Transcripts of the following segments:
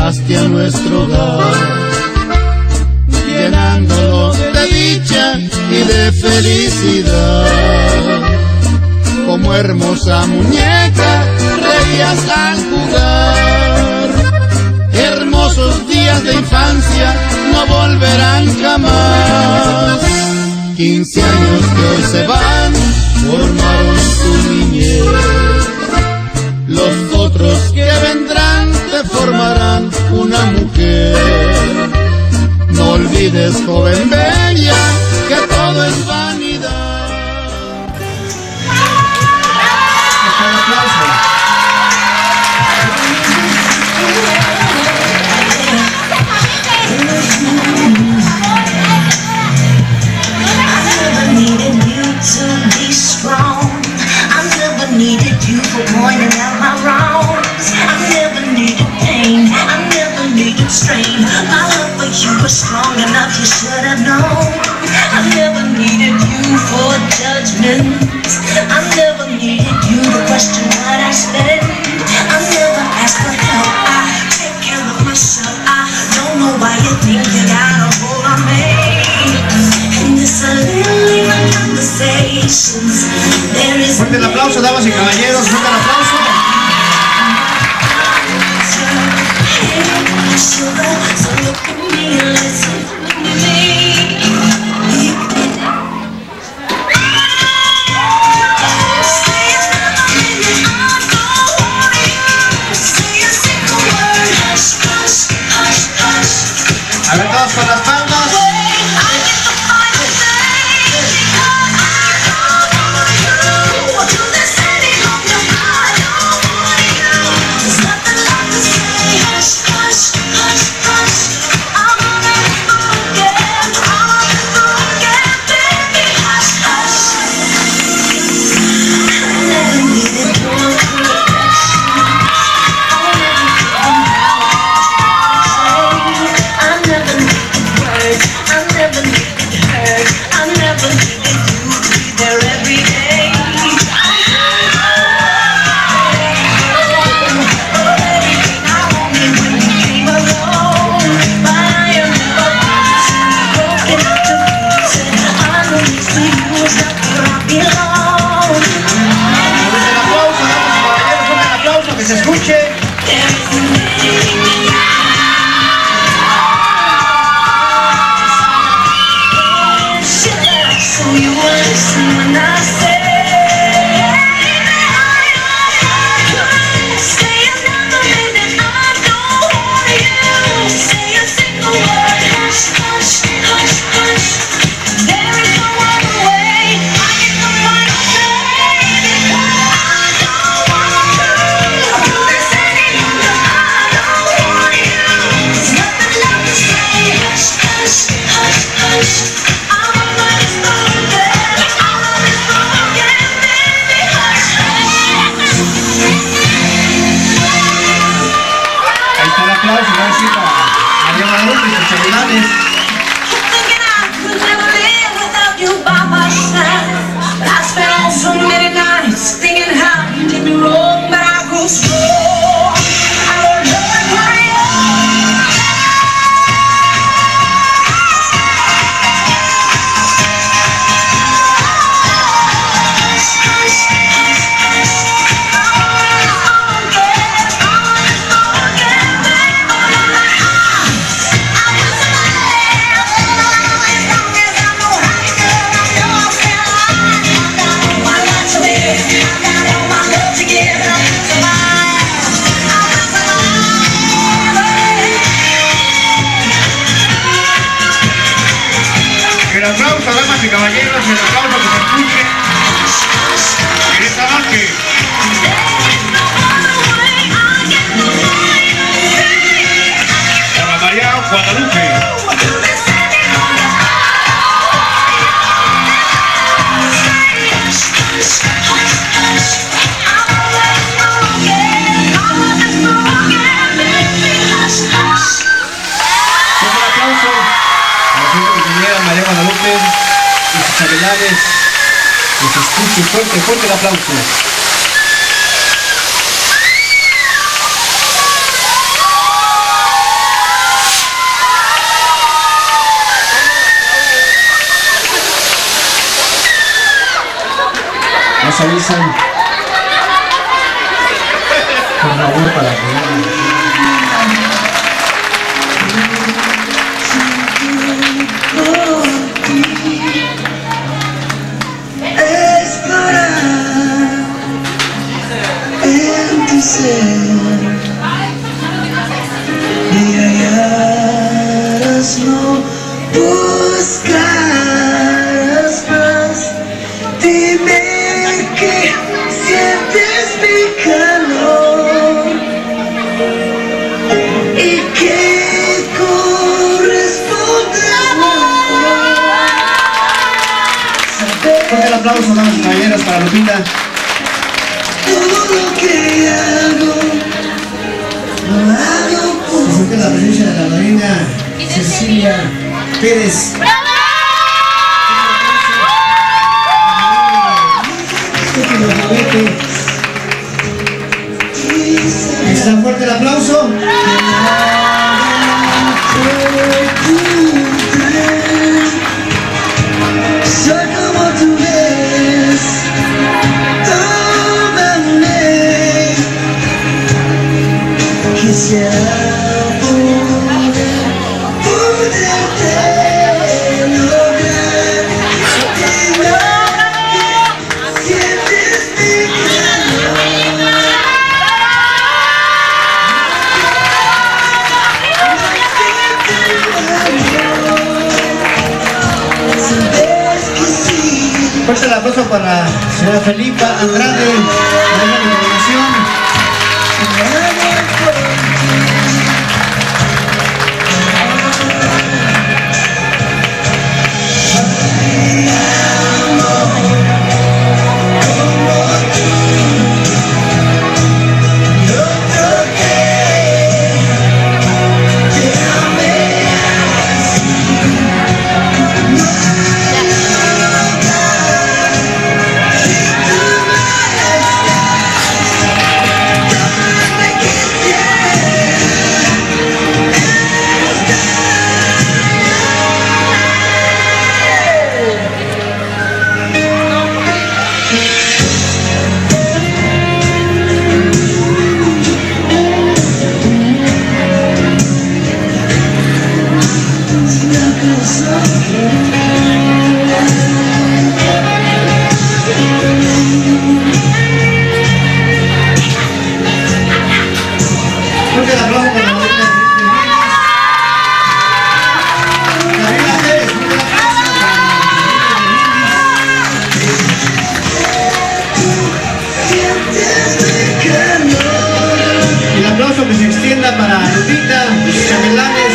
llegaste a nuestro hogar, llenándolo de dicha y de felicidad. Como hermosa muñeca reías al jugar. Hermosos días de infancia no volverán jamás. 15 años que hoy se van formaron tu niñez. Los otros que vendrán te formarán una mujer. No olvides, joven bella, que todo es vanidad. Needed you for pointing out my wrongs. I never needed pain, I never needed strain. My love for you was strong enough, you should have known. I never needed you for judgment. I never needed you to question what I spend. I never asked for help, I take care of myself. I don't know why you think you got a hold on me. And this a little conversations. There is fuerte el aplauso, damas y caballeros, fuerte el aplauso. A ver todos con las palmas. El aplauso, damas y caballeros, el aplauso que se escuche en esta noche. Para María Guadalupe. María Guadalupe y sus habilidades, que se escuche fuerte, fuerte el aplauso. avisan. Por favor, para que en tu ser y hallarás, no buscarás más. Dime que sientes mi calor y que correspondes. fuerte el aplauso, damas y caballeros, para Lupita. Todo lo que hago, lo hago por Se siente la presencia de la reina Cecilia Pérez. ¿Está fuerte el aplauso? soy como tú ves, tómame, quisiera poderte lograr. Dime que sientes mi calor. Fuerte el aplauso para la señora Felipa Andrade, de la delegación. Fuerte el aplauso para la reina Gabriela Pérez. Fuerte el aplauso para y el aplauso que se extienda para Lupita y sus chambelanes.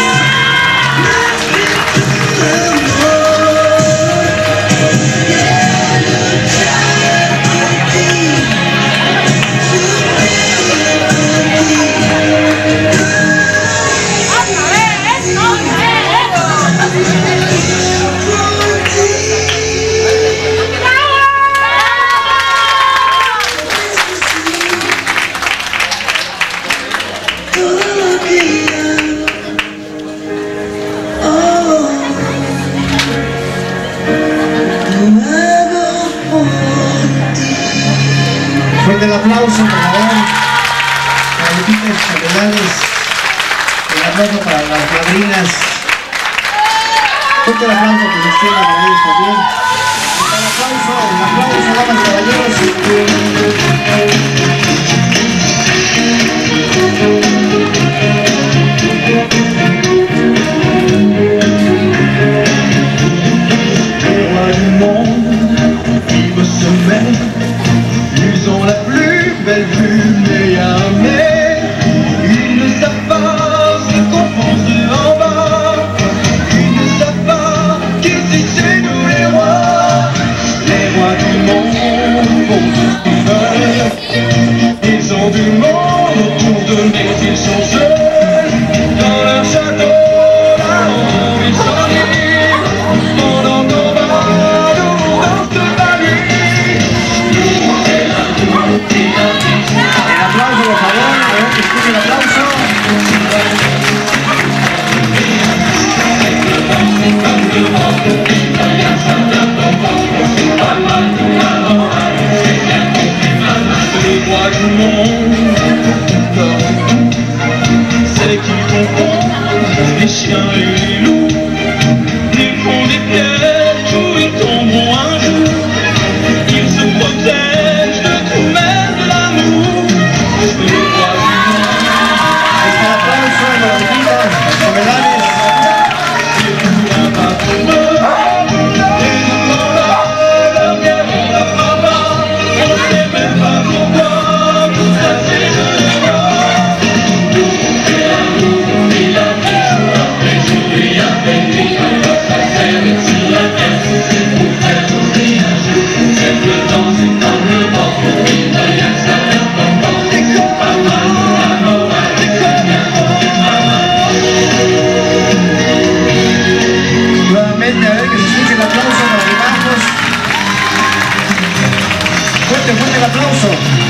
Fuerte el aplauso, por favor, para Lupita y sus chambelanes. El aplauso para las madrinas. Fuerte el aplauso que se extienda para ellos también. El aplauso, damas y caballeros. Ils ont la plus belle vue, mais jamais ils ne savent pas ce qu'on pense en bas. Ils ne savent pas qu'ici c'est nous les rois du monde font ce qu'ils veulent. Ils ont du monde autour d'eux, mais ils sont seuls dans leur château. Là-haut, ils sont libres pendant qu'on va nous dans ce palier. El aplauso, por favor, a ver que escuche el aplauso. Thank you. aplauso.